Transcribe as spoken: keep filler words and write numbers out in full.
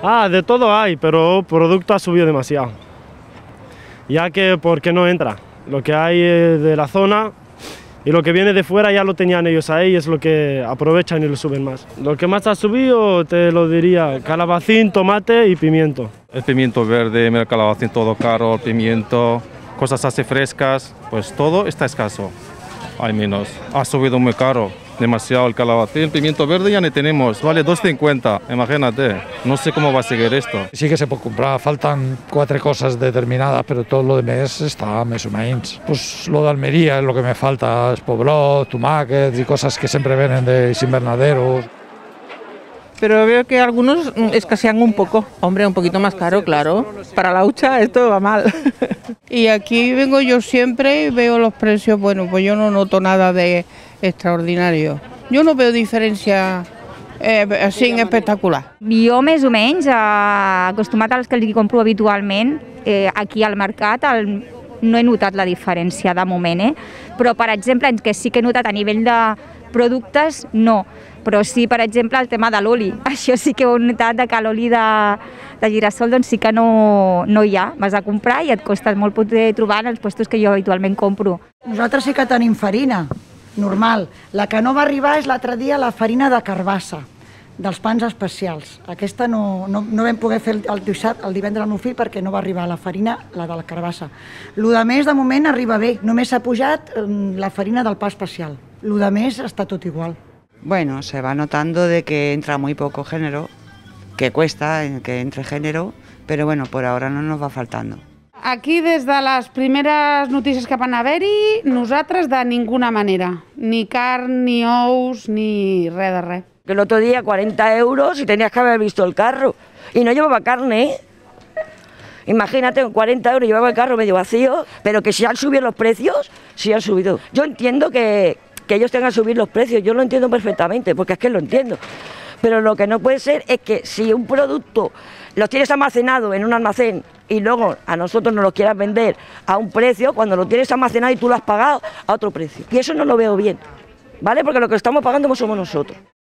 Ah, de todo hay, pero producto ha subido demasiado. Ya que, porque no entra. Lo que hay de la zona y lo que viene de fuera ya lo tenían ellos ahí, es lo que aprovechan y lo suben más. Lo que más ha subido, te lo diría, calabacín, tomate y pimiento. El pimiento verde, el calabacín todo caro, el pimiento, cosas así frescas, pues todo está escaso. Hay menos. Ha subido muy caro, demasiado el calabacín. El pimiento verde ya no tenemos, vale dos cincuenta, imagínate. No sé cómo va a seguir esto. Sí que se pot comprar, falten quatre coses determinades, però tot lo de més està més o menys. Pues lo d'Almeria és lo que me falta, es pobrot, tomàquets i coses que sempre venen de invernaderos. Pero veo que algunos escasean un poco. Hombre, un poquito más caro, claro. Para la hucha esto va mal. Y aquí vengo yo siempre y veo los precios, bueno, pues yo no noto nada de extraordinario. Yo no veo diferència eh, així espectacular. Jo més o menys, eh, acostumat als que els compro habitualment, eh, aquí al mercat, el, no he notat la diferència de moment, eh? Però per exemple, el que sí que he notat a nivell de productes, no. Però sí, per exemple, el tema de l'oli. Això sí que ho he notat, que l'oli de, de girassol doncs sí que no, no hi ha. Vas a comprar i et costa molt poder trobar en els puestos que jo habitualment compro. Nosaltres sí que tenim farina, normal. La que no va arribar és l'altre dia la farina de carbassa, dels pans especials. Aquesta no, no, no vam poder fer el, dissabte, el divendres al meu fill perquè no va arribar la farina, la de la carbassa. Lo de més, de moment, arriba bé. Només s'ha pujat la farina del pa especial. Lo de més està tot igual. Bueno, se va notando de que entra muy poco género, que cuesta que entre género, pero bueno, por ahora no nos va faltando. Aquí, des de les primeres notícies que van haver-hi, nosaltres de ninguna manera. Ni carn, ni ous, ni res de res. Que el otro día cuarenta euros y tenías que haber visto el carro. Y no llevaba carne, ¿eh? Imagínate, con cuarenta euros llevaba el carro medio vacío, pero que si han subido los precios, sí han subido. Yo entiendo que... que ellos tengan que subir los precios, yo lo entiendo perfectamente, porque es que lo entiendo. Pero lo que no puede ser es que si un producto lo tienes almacenado en un almacén y luego a nosotros nos lo quieras vender a un precio, cuando lo tienes almacenado y tú lo has pagado a otro precio. Y eso no lo veo bien, ¿vale? Porque lo que estamos pagando somos nosotros.